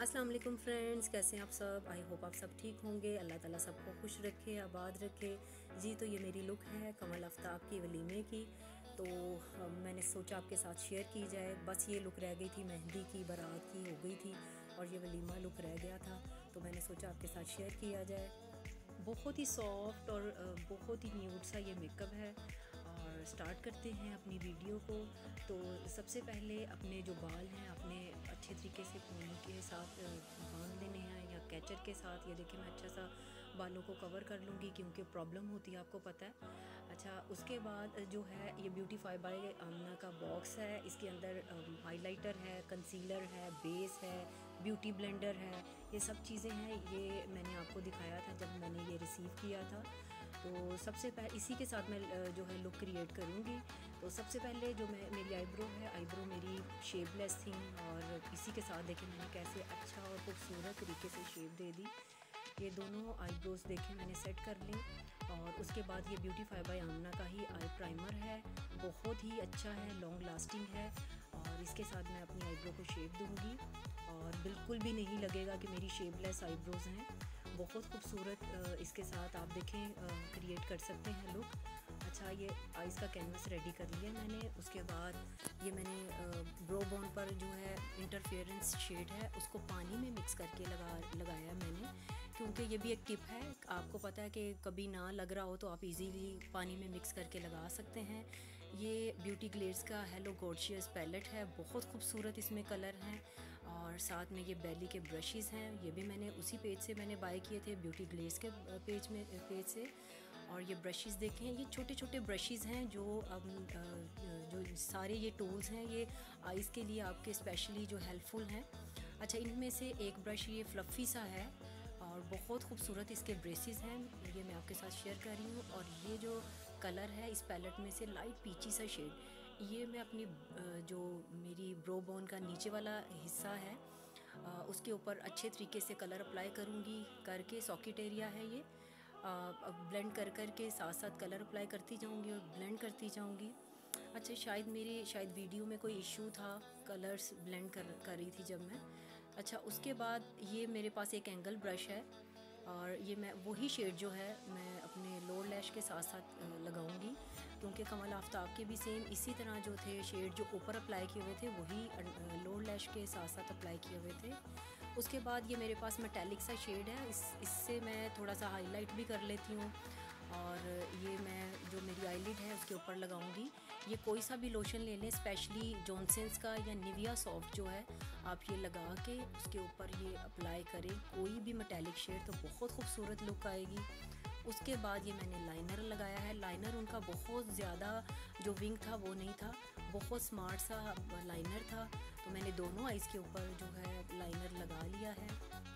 अस्सलाम वालेकुम फ्रेंड्स, कैसे हैं आप सब। आई होप आप सब ठीक होंगे। अल्लाह ताला सबको खुश रखे, आबाद रखे। जी तो ये मेरी लुक है कमल आफ्ताब की वलीमे की। तो मैंने सोचा आपके साथ शेयर की जाए। बस ये लुक रह गई थी, मेहंदी की बारात की हो गई थी और ये वलीमा लुक रह गया था, तो मैंने सोचा आपके साथ शेयर किया जाए। बहुत ही सॉफ्ट और बहुत ही न्यूड सा ये मेकअप है। और स्टार्ट करते हैं अपनी वीडियो को। तो सबसे पहले अपने जो बाल हैं अपने अच्छे तरीके से पोनी के साथ बांध लेने हैं या कैचर के साथ। ये देखिए मैं अच्छा सा बालों को कवर कर लूँगी क्योंकि प्रॉब्लम होती है, आपको पता है। अच्छा, उसके बाद जो है ये ब्यूटीफाई बाय आमना का बॉक्स है। इसके अंदर हाइलाइटर है, कंसीलर है, बेस है, ब्यूटी ब्लेंडर है, ये सब चीज़ें हैं। ये मैंने आपको दिखाया था जब मैंने ये रिसीव किया था। तो सबसे पहले इसी के साथ मैं जो है लुक क्रिएट करूँगी। तो सबसे पहले जो मेरी आईब्रो है, आईब्रो मेरी शेपलेस थी और इसी के साथ देखें मैंने कैसे अच्छा और खूबसूरत तरीके से शेप दे दी। ये दोनों आईब्रोज देखें मैंने सेट कर ली। और उसके बाद ये ब्यूटीफाई बाय आमना का ही आई प्राइमर है, बहुत ही अच्छा है, लॉन्ग लास्टिंग है। और इसके साथ मैं अपनी आईब्रो को शेप दूँगी और बिल्कुल भी नहीं लगेगा कि मेरी शेपलेस आईब्रोज हैं। बहुत खूबसूरत इसके साथ आप देखें क्रिएट कर सकते हैं लुक। अच्छा, ये आइज़ का कैनवस रेडी कर लिया मैंने। उसके बाद ये मैंने ब्रो बोन पर जो है इंटरफेरेंस शेड है उसको पानी में मिक्स करके लगाया मैंने, क्योंकि ये भी एक टिप है। आपको पता है कि कभी ना लग रहा हो तो आप इजीली पानी में मिक्स करके लगा सकते हैं। ये ब्यूटी ग्लेड्स का हेलो गॉर्जियस पैलेट है, बहुत खूबसूरत इसमें कलर हैं। और साथ में ये बेली के ब्रशेज़ हैं, ये भी मैंने उसी पेज से मैंने बाय किए थे, ब्यूटी ग्लेड्स के पेज से। और ये ब्रशेज़ देखें, ये छोटे छोटे ब्रशेज़ हैं जो जो सारे ये टूल्स हैं ये आइज़ के लिए आपके स्पेशली जो हेल्पफुल हैं। अच्छा, इनमें से एक ब्रश ये फ्लफ़ी सा है और बहुत खूबसूरत इसके ब्रेसेस हैं, ये मैं आपके साथ शेयर कर रही हूँ। और ये जो कलर है इस पैलेट में से लाइट पीची सा शेड, ये मैं अपनी जो मेरी ब्रो बोन का नीचे वाला हिस्सा है उसके ऊपर अच्छे तरीके से कलर अप्लाई करूँगी करके। सॉकेट एरिया है ये, ब्लेंड कर के साथ साथ कलर अप्लाई करती जाऊँगी और ब्लेंड करती जाऊँगी। अच्छा, शायद वीडियो में कोई इशू था, कलर्स ब्लेंड कर रही थी जब मैं। अच्छा, उसके बाद ये मेरे पास एक एंगल ब्रश है और ये मैं वही शेड जो है मैं अपने लोअर लैश के साथ साथ लगाऊंगी, क्योंकि कमल आफ्ताब के भी सेम इसी तरह जो थे शेड जो ऊपर अप्लाई किए हुए थे वही लोअर लैश के साथ साथ अप्लाई किए हुए थे। उसके बाद ये मेरे पास मेटालिक सा शेड है, इससे मैं थोड़ा सा हाईलाइट भी कर लेती हूँ। और ये मैं जो मेरी आईलिड है उसके ऊपर लगाऊंगी। ये कोई सा भी लोशन ले लें, स्पेशली जॉनसन्स का या निविया सॉफ्ट जो है, आप ये लगा के उसके ऊपर ये अप्लाई करें कोई भी मेटालिक शेड, तो बहुत खूबसूरत लुक आएगी। उसके बाद ये मैंने लाइनर लगाया है। लाइनर उनका बहुत ज़्यादा जो विंग था वो नहीं था, बहुत स्मार्ट सा लाइनर था। तो मैंने दोनों आइज़ के ऊपर जो है लाइनर लगा लिया है।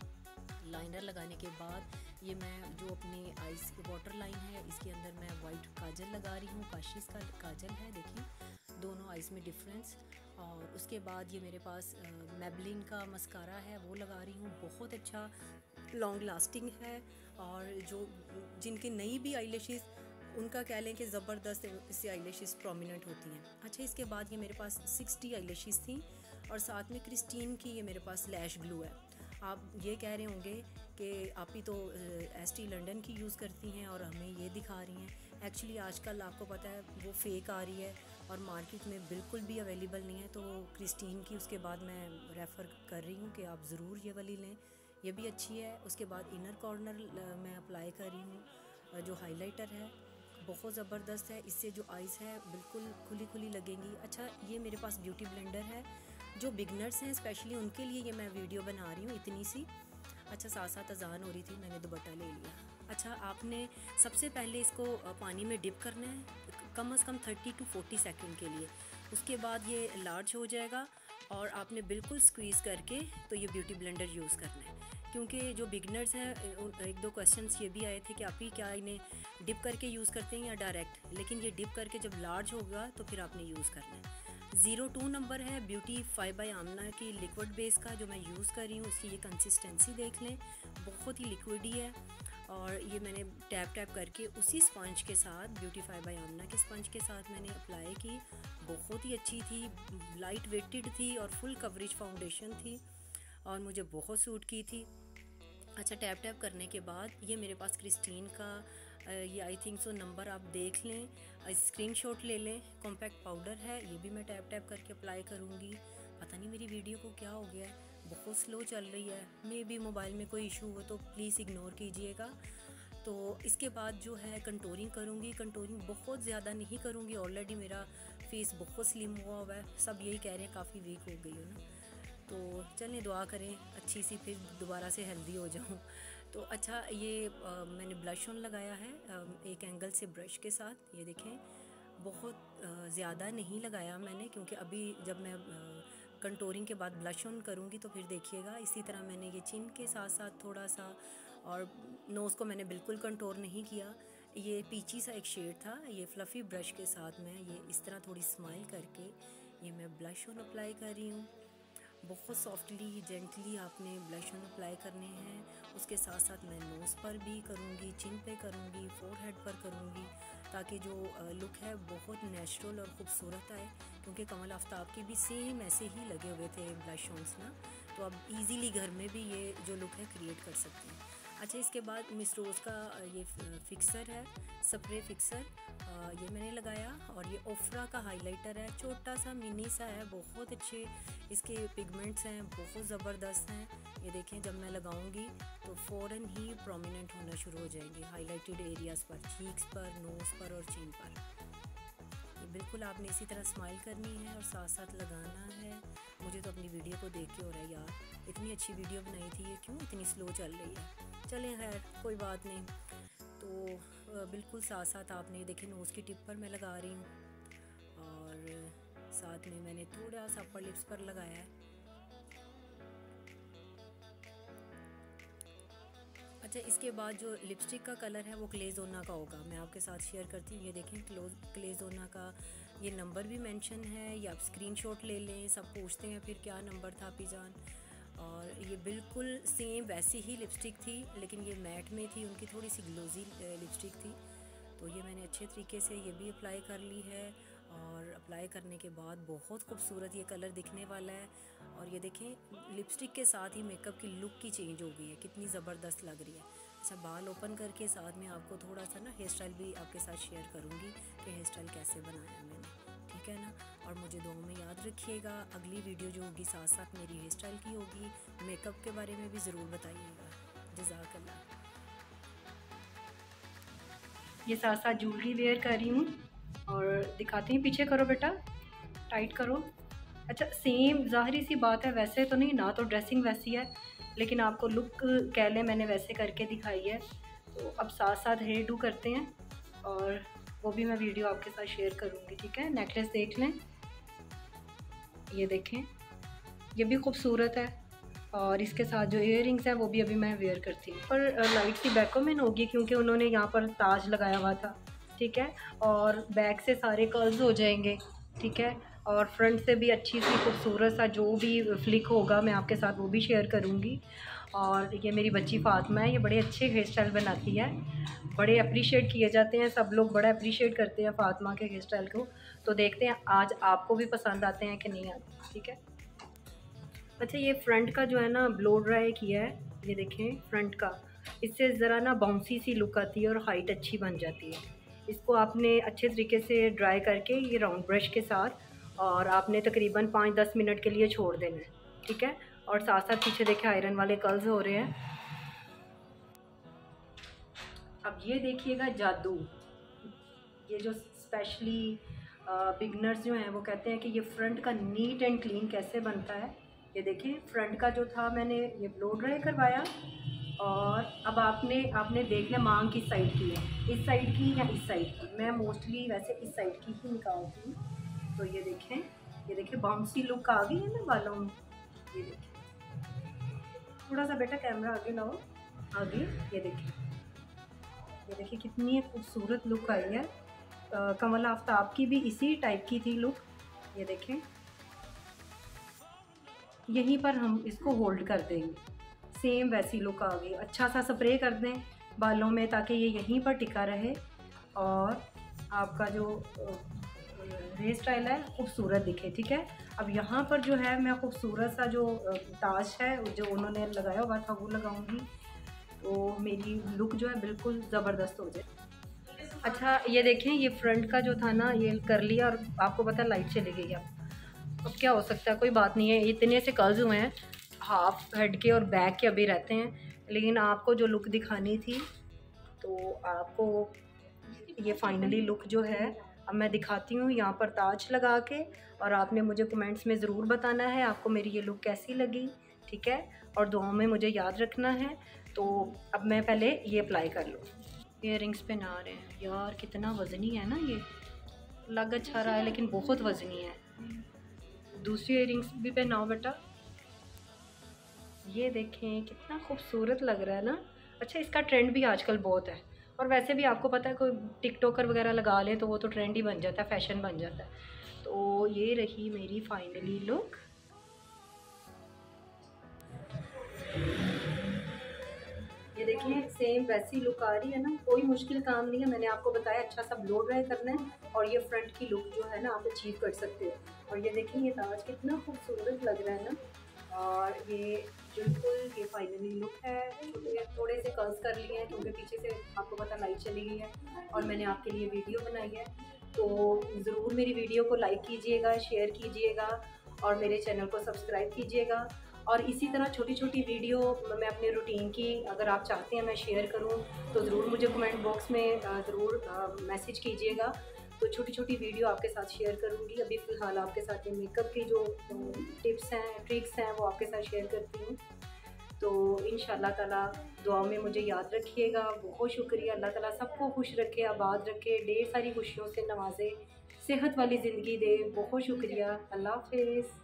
लाइनर लगाने के बाद ये मैं जो अपनी आइज़ वाटर लाइन है इसके अंदर मैं वाइट काजल लगा रही हूँ, काशीज़ का काजल है, देखिए दोनों आइज़ में डिफरेंस। और उसके बाद ये मेरे पास मेबलिन का मस्कारा है वो लगा रही हूँ, बहुत अच्छा लॉन्ग लास्टिंग है। और जो जिनकी नई भी आईलैशेस उनका कह लें कि ज़बरदस्त इससे आईलैशेस प्रोमिनेंट होती हैं। अच्छा, इसके बाद ये मेरे पास 60 आईलैशेस थी और साथ में क्रिस्टीन की ये मेरे पास लैश ग्लू है। आप ये कह रहे होंगे कि आप ही तो एसटी लंदन की यूज़ करती हैं और हमें ये दिखा रही हैं। एक्चुअली आजकल आपको पता है वो फ़ेक आ रही है और मार्केट में बिल्कुल भी अवेलेबल नहीं है। तो क्रिस्टीन की उसके बाद मैं रेफ़र कर रही हूँ कि आप ज़रूर ये वाली लें, ये भी अच्छी है। उसके बाद इनर कॉर्नर मैं अप्लाई कर रही हूँ, जो हाइलाइटर है बहुत ज़बरदस्त है, इससे जो आइज़ है बिल्कुल खुली खुली लगेंगी। अच्छा, ये मेरे पास ब्यूटी ब्लेंडर है, जो बिगनर्स हैं स्पेशली उनके लिए ये मैं वीडियो बना रही हूँ इतनी सी। अच्छा, साथ साथ अजान हो रही थी, मैंने दुपट्टा ले लिया। अच्छा, आपने सबसे पहले इसको पानी में डिप करना है कम से कम 30 to 40 सेकंड के लिए। उसके बाद ये लार्ज हो जाएगा और आपने बिल्कुल स्क्वीज़ करके तो ये ब्यूटी ब्लेंडर यूज़ करना है। क्योंकि जो बिगनर्स हैं एक दो क्वेश्चंस ये भी आए थे कि आप ही क्या इन्हें डिप करके यूज़ करते हैं या डायरेक्ट, लेकिन ये डिप करके जब लार्ज होगा तो फिर आपने यूज़ करना है। 02 नंबर है ब्यूटीफाई बाय आमना की लिक्विड बेस का जो मैं यूज़ कर रही हूँ, उसकी ये कंसिस्टेंसी देख लें, बहुत ही लिक्विड ही है। और ये मैंने टैप करके उसी स्पंज के साथ ब्यूटीफाई बाय आमना के स्पंज के साथ मैंने अप्लाई की, बहुत ही अच्छी थी, लाइट वेटेड थी और फुल कवरेज फाउंडेशन थी। और मुझे बहुत सूट की थी। अच्छा, टैप टैप करने के बाद ये मेरे पास क्रिस्टीन का ये आई थिंक सो नंबर आप देख लें, स्क्रीनशॉट ले लें। कॉम्पैक्ट पाउडर है, ये भी मैं टैप टैप करके अप्लाई करूँगी। पता नहीं मेरी वीडियो को क्या हो गया है, बहुत स्लो चल रही है। मे बी मोबाइल में कोई इशू हो तो प्लीज़ इग्नोर कीजिएगा। तो इसके बाद जो है कंटूरिंग करूँगी। कंटूरिंग बहुत ज़्यादा नहीं करूँगी, ऑलरेडी मेरा फेस बहुत स्लिम हुआ है। सब यही कह रहे हैं काफ़ी वीक हो गई हो ना, तो चलें दुआ करें अच्छी सी फिर दोबारा से हेल्दी हो जाऊँ। तो अच्छा, ये मैंने ब्लश ऑन लगाया है एक एंगल से ब्रश के साथ। ये देखें, बहुत ज़्यादा नहीं लगाया मैंने, क्योंकि अभी जब मैं कंटूरिंग के बाद ब्लश ऑन करूँगी तो फिर देखिएगा। इसी तरह मैंने ये चिन के साथ साथ थोड़ा सा, और नोज़ को मैंने बिल्कुल कंटूर नहीं किया। ये पीची सा एक शेड था, ये फ्लफ़ी ब्रश के साथ मैं ये इस तरह थोड़ी स्माइल करके ये मैं ब्लश ऑन अप्लाई कर रही हूँ। बहुत सॉफ्टली जेंटली आपने ब्लश ऑन अप्लाई करने हैं। उसके साथ साथ मैं नोज़ पर भी करूँगी, चिन पे करूँगी, फोरहेड पर करूँगी, ताकि जो लुक है बहुत नेचुरल और ख़ूबसूरत आए। क्योंकि कमल आफ्ताब के भी सेम ऐसे ही लगे हुए थे ब्लश ऑन्स ना, तो अब इजीली घर में भी ये जो लुक है क्रिएट कर सकते हैं। अच्छा, इसके बाद मिस रोज़ का ये फिक्सर है, स्प्रे फिक्सर, ये मैंने लगाया। और ये ओफ्रा का हाइलाइटर है, छोटा सा मिनी सा है, बहुत अच्छे इसके पिगमेंट्स हैं, बहुत ज़बरदस्त हैं। ये देखें, जब मैं लगाऊंगी तो फ़ौरन ही प्रोमिनेंट होना शुरू हो जाएंगे हाइलाइटेड एरियाज़ पर, चीक्स पर, नोज़ पर और चिन पर। ये बिल्कुल आपने इसी तरह स्माइल करनी है और साथ साथ लगाना है। मुझे तो अपनी वीडियो को देख के हो रहा है यार, इतनी अच्छी वीडियो बनाई थी, ये क्यों इतनी स्लो चल रही है। चलें खैर, कोई बात नहीं। तो बिल्कुल साथ साथ आपने देखें नोज़ की टिप पर मैं लगा रही हूँ, और साथ में मैंने थोड़ा सा अपर लिप्स पर लगाया है। अच्छा, इसके बाद जो लिपस्टिक का कलर है वो क्लेज़ोना का होगा, मैं आपके साथ शेयर करती हूँ। ये देखें, क्लेज़ोना का ये नंबर भी मेंशन है, या आप स्क्रीनशॉट ले लें। सब पूछते हैं फिर क्या नंबर था आपी जान। और ये बिल्कुल सेम वैसी ही लिपस्टिक थी, लेकिन ये मैट में थी, उनकी थोड़ी सी ग्लोजी लिपस्टिक थी। तो ये मैंने अच्छे तरीके से ये भी अप्लाई कर ली है, और अप्लाई करने के बाद बहुत खूबसूरत ये कलर दिखने वाला है। और ये देखें, लिपस्टिक के साथ ही मेकअप की लुक की चेंज हो गई है, कितनी ज़बरदस्त लग रही है। अच्छा, बाल ओपन करके साथ में आपको थोड़ा सा ना हेयर स्टाइल भी आपके साथ शेयर करूँगी कि हेयर स्टाइल कैसे बनाया मैंने, ठीक है ना। और मुझे दुआ में याद रखिएगा, अगली वीडियो जो होगी साथ साथ मेरी हेयर स्टाइल की होगी, मेकअप के बारे में भी ज़रूर बताइएगा। जज़ाकल्लाह। ये साथ साथ ज्वेलरी वेयर कर रही हूँ, और दिखाते हैं, पीछे करो बेटा, टाइट करो। अच्छा, सेम ज़ाहिरी सी बात है, वैसे तो नहीं ना, तो ड्रेसिंग वैसी है, लेकिन आपको लुक कह लें मैंने वैसे करके दिखाई है। तो अब साथ साथ हेयर डू करते हैं, और वो भी मैं वीडियो आपके साथ शेयर करूँगी, ठीक है। नेकलेस देख लें, ये देखें, ये भी खूबसूरत है, और इसके साथ जो इयररिंग्स हैं वो भी अभी मैं वेयर करती हूँ। पर लाइट सी बैकोमेन होगी, क्योंकि उन्होंने यहाँ पर ताज लगाया हुआ था, ठीक है। और बैक से सारे कर्ल्स हो जाएंगे, ठीक है। और फ्रंट से भी अच्छी सी खूबसूरत सा जो भी फ्लिक होगा मैं आपके साथ वो भी शेयर करूँगी। और ये मेरी बच्ची फातिमा है, ये बड़े अच्छे हेयर स्टाइल बनाती है, बड़े अप्रिशिएट किए जाते हैं, सब लोग बड़ा अप्रिशिएट करते हैं फातिमा के हेयर स्टाइल को। तो देखते हैं आज आपको भी पसंद आते हैं कि नहीं आते, ठीक है। अच्छा, ये फ्रंट का जो है ना ब्लो ड्राई किया है, ये देखें फ्रंट का, इससे ज़रा ना बाउंसी सी लुक आती है और हाइट अच्छी बन जाती है। इसको आपने अच्छे तरीके से ड्राई करके ये राउंड ब्रश के साथ, और आपने तकरीबन 5-10 मिनट के लिए छोड़ देना है, ठीक है। और साथ साथ पीछे देखें आयरन वाले कर्ल्स हो रहे हैं। अब ये देखिएगा जादू, ये जो स्पेशली बिगनर्स जो हैं वो कहते हैं कि ये फ्रंट का नीट एंड क्लीन कैसे बनता है। ये देखिए, फ्रंट का जो था मैंने ये ब्लो ड्राई करवाया, और अब आपने देखना मांग किस साइड की है, इस साइड की या इस साइड की। मैं मोस्टली वैसे इस साइड की ही निकालती हूँ। तो ये देखें बाउंसी लुक आ गई है ना बालों में। ये देखिए, थोड़ा सा बेटा कैमरा आगे लाओ, आगे, ये देखिए कितनी खूबसूरत लुक आई है। कमल आफ्ताब की भी इसी टाइप की थी लुक। ये देखें, यहीं पर हम इसको होल्ड कर देंगे, सेम वैसी लुक आ गई। अच्छा सा स्प्रे कर दें बालों में ताकि ये यहीं पर टिका रहे, और आपका जो हेयर स्टाइल है खूबसूरत दिखे, ठीक है। अब यहाँ पर जो है मैं खूबसूरत सा जो ताज है जो उन्होंने लगाया हुआ था वो लगाऊंगी, तो मेरी लुक जो है बिल्कुल ज़बरदस्त हो जाए। अच्छा ये देखें, ये फ्रंट का जो था ना ये कर लिया और आपको पता लाइट चली गई। अब क्या हो सकता है, कोई बात नहीं है, इतने से कर्ज हुए हैं, हाफ हेड के और बैक के अभी रहते हैं, लेकिन आपको जो लुक दिखानी थी तो आपको ये फाइनली लुक जो है अब मैं दिखाती हूँ यहाँ पर ताज लगा के, और आपने मुझे कमेंट्स में ज़रूर बताना है आपको मेरी ये लुक कैसी लगी, ठीक है, और दुआओं में मुझे याद रखना है। तो अब मैं पहले ये अप्लाई कर लूँ। इयररिंग्स पहना रहे हैं यार, कितना वज़नी है ना, ये लग अच्छा रहा है लेकिन बहुत वज़नी है। दूसरी इयररिंग्स भी पहनाओ बेटा, ये देखें कितना खूबसूरत लग रहा है ना। अच्छा इसका ट्रेंड भी आजकल बहुत है, और वैसे भी आपको पता है कोई टिकटॉकर वगैरह लगा ले तो वो तो ट्रेंड ही बन जाता है, फैशन बन जाता है। तो ये रही मेरी फाइनली लुक। ये देखिए सेम वैसी लुक आ रही है ना, कोई मुश्किल काम नहीं है, मैंने आपको बताया अच्छा सा ब्लो ड्राई करना है और ये फ्रंट की लुक जो है ना आप अचीव कर सकते हो। और ये देखिए ये ताज कितना खूबसूरत लग रहा है ना, और ये बिल्कुल ये फाइनली लुक है। थोड़े से कर्ल्स कर लिए हैं क्योंकि पीछे से आपको पता लाइट चली गई है और मैंने आपके लिए वीडियो बनाई है। तो ज़रूर मेरी वीडियो को लाइक कीजिएगा, शेयर कीजिएगा और मेरे चैनल को सब्सक्राइब कीजिएगा। और इसी तरह छोटी छोटी वीडियो मैं अपने रूटीन की अगर आप चाहते हैं मैं शेयर करूं तो ज़रूर मुझे कमेंट बॉक्स में ज़रूर मैसेज कीजिएगा। तो छोटी छोटी वीडियो आपके साथ शेयर करूंगी। अभी फ़िलहाल आपके साथ ये मेकअप की जो टिप्स हैं ट्रिक्स हैं वो आपके साथ शेयर करती हूँ। तो इंशाल्लाह ताला दुआ में मुझे याद रखिएगा। बहुत शुक्रिया, अल्लाह ताला सबको खुश रखे, आबाद रखे, ढेर सारी खुशियों से नवाजे, सेहत वाली ज़िंदगी दे। बहुत शुक्रिया, अल्लाह हाफ़िज़।